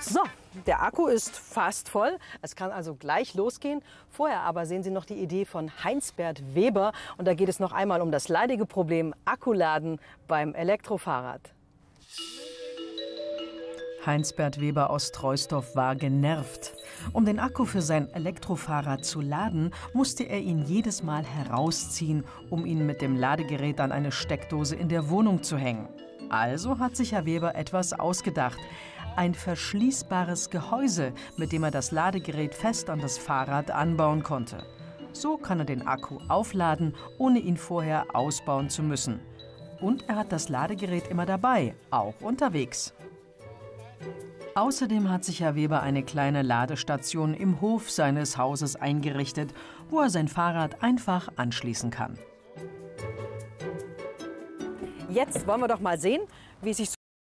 So, der Akku ist fast voll. Es kann also gleich losgehen. Vorher aber sehen Sie noch die Idee von Heinz-Bert Weber. Und da geht es noch einmal um das leidige Problem Akkuladen beim Elektrofahrrad. Heinz-Bert Weber aus Troisdorf war genervt. Um den Akku für sein Elektrofahrrad zu laden, musste er ihn jedes Mal herausziehen, um ihn mit dem Ladegerät an eine Steckdose in der Wohnung zu hängen. Also hat sich Herr Weber etwas ausgedacht. Ein verschließbares Gehäuse, mit dem er das Ladegerät fest an das Fahrrad anbauen konnte. So kann er den Akku aufladen, ohne ihn vorher ausbauen zu müssen. Und er hat das Ladegerät immer dabei, auch unterwegs. Außerdem hat sich Herr Weber eine kleine Ladestation im Hof seines Hauses eingerichtet, wo er sein Fahrrad einfach anschließen kann. Jetzt wollen wir doch mal sehen, wie es sich